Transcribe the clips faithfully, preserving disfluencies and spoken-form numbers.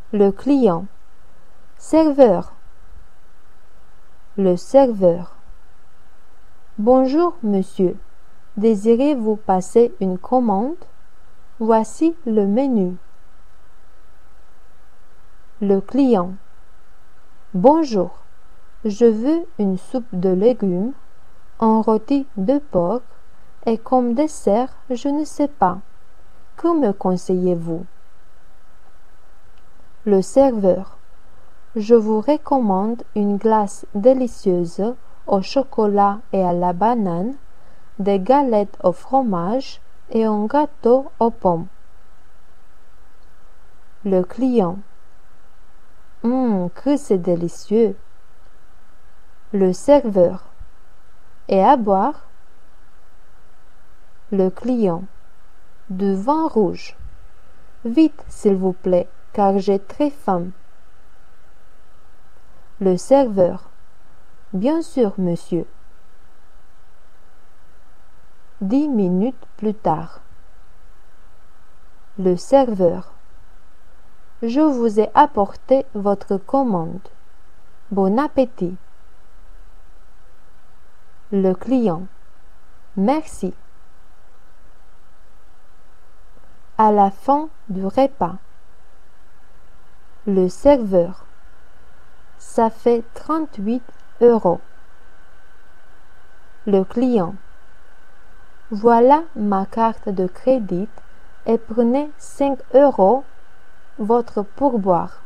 Le client. Serveur. Le serveur. Bonjour, monsieur. Désirez-vous passer une commande? Voici le menu. Le client. Bonjour. Je veux une soupe de légumes, un rôti de porc et comme dessert, je ne sais pas. Que me conseillez-vous? Le serveur. Je vous recommande une glace délicieuse au chocolat et à la banane, des galettes au fromage et un gâteau aux pommes. Le client. Hum, que c'est délicieux! Le serveur. Et à boire? Le client. Du vin rouge. Vite, s'il vous plaît, car j'ai très faim. Le serveur. Bien sûr, monsieur. Dix minutes plus tard. Le serveur. Je vous ai apporté votre commande. Bon appétit. Le client. Merci. À la fin du repas. Le serveur. Ça fait trente-huit euros. Le client. Voilà ma carte de crédit et prenez cinq euros votre pourboire.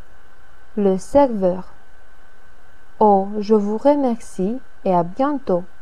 Le serveur. Oh, je vous remercie et à bientôt.